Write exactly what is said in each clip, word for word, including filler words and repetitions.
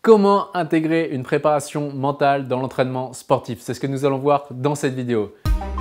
Comment intégrer une préparation mentale dans l'entraînement sportif? C'est ce que nous allons voir dans cette vidéo.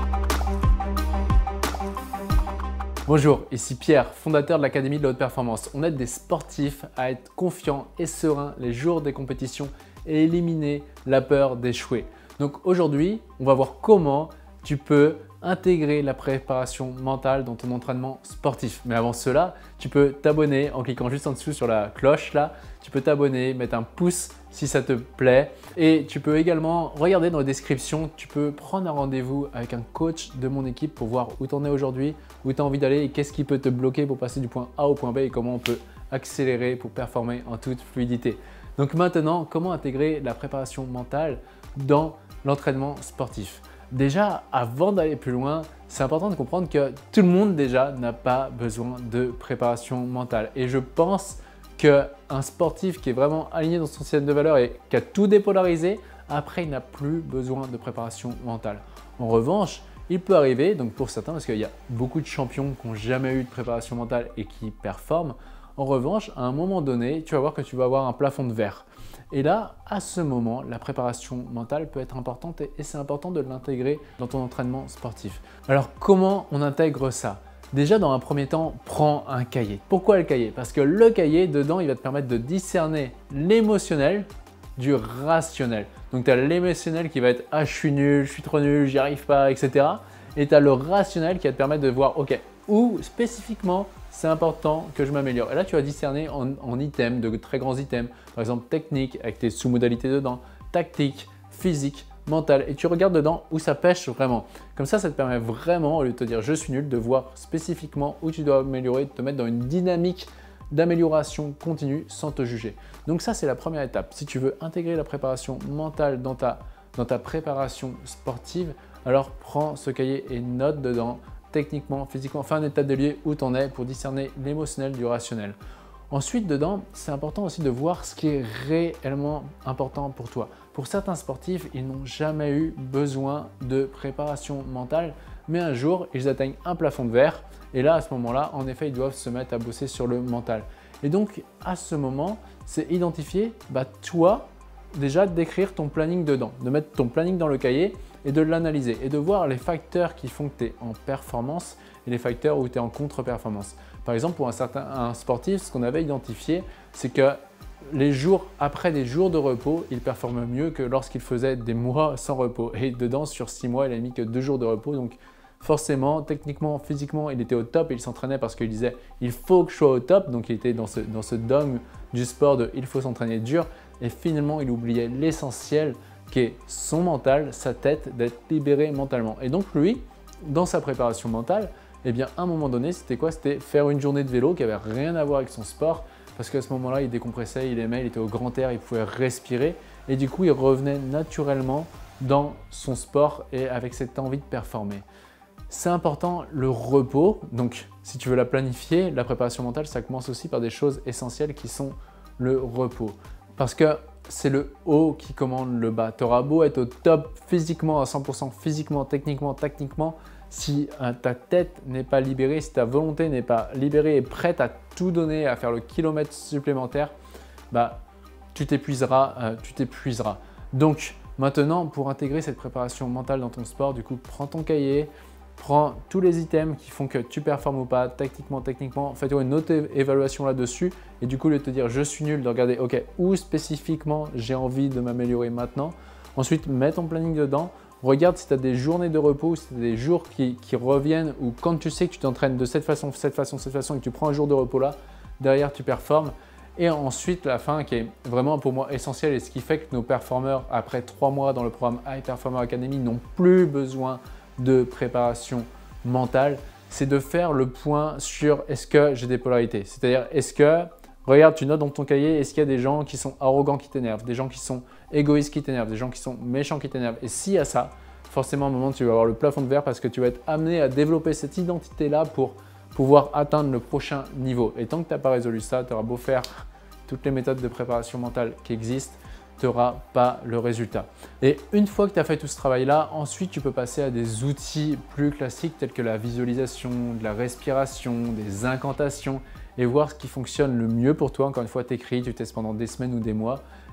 Bonjour, ici Pierre, fondateur de l'Académie de la Haute Performance. On aide des sportifs à être confiants et sereins les jours des compétitions et éliminer la peur d'échouer. Donc aujourd'hui, on va voir comment tu peux intégrer la préparation mentale dans ton entraînement sportif. Mais avant cela, tu peux t'abonner en cliquant juste en dessous sur la cloche là. Tu peux t'abonner, mettre un pouce si ça te plaît et tu peux également regarder dans la description, tu peux prendre un rendez-vous avec un coach de mon équipe pour voir où tu en es aujourd'hui, où tu as envie d'aller et qu'est-ce qui peut te bloquer pour passer du point A au point B et comment on peut accélérer pour performer en toute fluidité. Donc maintenant, comment intégrer la préparation mentale dans l'entraînement sportif? Déjà, avant d'aller plus loin, c'est important de comprendre que tout le monde déjà n'a pas besoin de préparation mentale. Et je pense qu'un sportif qui est vraiment aligné dans son système de valeurs et qui a tout dépolarisé, après il n'a plus besoin de préparation mentale. En revanche, il peut arriver, donc pour certains, parce qu'il y a beaucoup de champions qui n'ont jamais eu de préparation mentale et qui performent, en revanche, à un moment donné, tu vas voir que tu vas avoir un plafond de verre. Et là, à ce moment, la préparation mentale peut être importante et c'est important de l'intégrer dans ton entraînement sportif. Alors, comment on intègre ça? Déjà, dans un premier temps, prends un cahier. Pourquoi le cahier? Parce que le cahier, dedans, il va te permettre de discerner l'émotionnel du rationnel. Donc, tu as l'émotionnel qui va être « Ah, je suis nul, je suis trop nul, j'y arrive pas, et cetera » Et tu as le rationnel qui va te permettre de voir « Ok, où spécifiquement c'est important que je m'améliore ». Et là, tu vas discerner en, en items, de très grands items, par exemple technique avec tes sous-modalités dedans, tactique, physique, mental, et tu regardes dedans où ça pêche vraiment. Comme ça, ça te permet vraiment, au lieu de te dire « je suis nul », de voir spécifiquement où tu dois améliorer, de te mettre dans une dynamique d'amélioration continue sans te juger. Donc ça, c'est la première étape. Si tu veux intégrer la préparation mentale dans ta, dans ta préparation sportive, alors prends ce cahier et note dedans techniquement, physiquement, fais un état de lieu où tu en es pour discerner l'émotionnel du rationnel. Ensuite, dedans, c'est important aussi de voir ce qui est réellement important pour toi. Pour certains sportifs, ils n'ont jamais eu besoin de préparation mentale, mais un jour, ils atteignent un plafond de verre et là, à ce moment-là, en effet, ils doivent se mettre à bosser sur le mental. Et donc, à ce moment, c'est identifier, bah, toi, déjà d'écrire ton planning dedans, de mettre ton planning dans le cahier et de l'analyser et de voir les facteurs qui font que tu es en performance et les facteurs où tu es en contre-performance. Par exemple, pour un certain un sportif, ce qu'on avait identifié, c'est que les jours après des jours de repos, il performe mieux que lorsqu'il faisait des mois sans repos. Et dedans, sur six mois, il n'a mis que deux jours de repos. Donc forcément, techniquement, physiquement, il était au top et il s'entraînait parce qu'il disait « il faut que je sois au top ». Donc il était dans ce, dans ce dogme du sport de « il faut s'entraîner dur ». Et finalement, il oubliait l'essentiel qui est son mental, sa tête, d'être libéré mentalement. Et donc lui, dans sa préparation mentale, eh bien, à un moment donné, c'était quoi? C'était faire une journée de vélo qui n'avait rien à voir avec son sport parce qu'à ce moment-là, il décompressait, il aimait, il était au grand air, il pouvait respirer et du coup, il revenait naturellement dans son sport et avec cette envie de performer. C'est important le repos. Donc, si tu veux la planifier, la préparation mentale, ça commence aussi par des choses essentielles qui sont le repos. Parce que c'est le haut qui commande le bas. Tu auras beau être au top physiquement, à cent pour cent physiquement, techniquement, tactiquement, si euh, ta tête n'est pas libérée, si ta volonté n'est pas libérée et prête à tout donner, à faire le kilomètre supplémentaire, bah, tu t'épuiseras, euh, tu t'épuiseras. Donc maintenant, pour intégrer cette préparation mentale dans ton sport, du coup, prends ton cahier, prends tous les items qui font que tu performes ou pas, tactiquement, techniquement, fais-toi une autre évaluation là-dessus et du coup, au lieu de te dire je suis nul, de regarder ok, où spécifiquement j'ai envie de m'améliorer maintenant. Ensuite, mets ton planning dedans, regarde si tu as des journées de repos, si tu as des jours qui, qui reviennent ou quand tu sais que tu t'entraînes de cette façon, cette façon, cette façon et que tu prends un jour de repos là, derrière tu performes. Et ensuite, la fin qui est vraiment pour moi essentielle et ce qui fait que nos performeurs, après trois mois dans le programme High Performer Academy, n'ont plus besoin de préparation mentale, c'est de faire le point sur est-ce que j'ai des polarités. C'est-à-dire, est-ce que, regarde, tu notes dans ton cahier, est-ce qu'il y a des gens qui sont arrogants qui t'énervent, des gens qui sont égoïstes qui t'énervent, des gens qui sont méchants qui t'énervent. Et s'il y a ça, forcément, à un moment, tu vas avoir le plafond de verre parce que tu vas être amené à développer cette identité-là pour pouvoir atteindre le prochain niveau. Et tant que tu n'as pas résolu ça, tu auras beau faire toutes les méthodes de préparation mentale qui existent, tu n'auras pas le résultat. Et une fois que tu as fait tout ce travail-là, ensuite tu peux passer à des outils plus classiques tels que la visualisation, de la respiration, des incantations et voir ce qui fonctionne le mieux pour toi. Encore une fois, tu écris, tu testes pendant des semaines ou des mois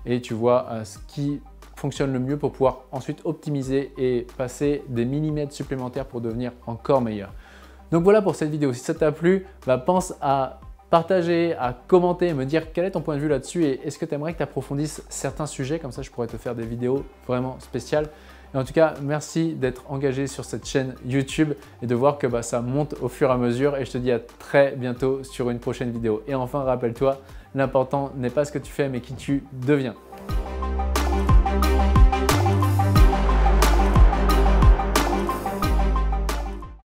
et tu vois euh, ce qui fonctionne le mieux pour pouvoir ensuite optimiser et passer des millimètres supplémentaires pour devenir encore meilleur. Donc voilà pour cette vidéo. Si ça t'a plu, bah pense à partager, à commenter, me dire quel est ton point de vue là-dessus et est-ce que tu aimerais que tu approfondisses certains sujets, comme ça je pourrais te faire des vidéos vraiment spéciales. Et en tout cas, merci d'être engagé sur cette chaîne YouTube et de voir que bah, ça monte au fur et à mesure et je te dis à très bientôt sur une prochaine vidéo. Et enfin, rappelle-toi, l'important n'est pas ce que tu fais mais qui tu deviens.